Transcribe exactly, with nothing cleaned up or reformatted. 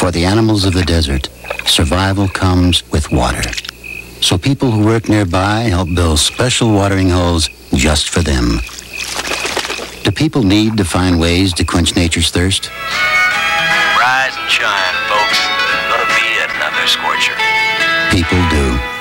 For the animals of the desert, survival comes with water. So people who work nearby help build special watering holes just for them. Do people need to find ways to quench nature's thirst? Rise and shine, folks. Gonna be another scorcher. People do.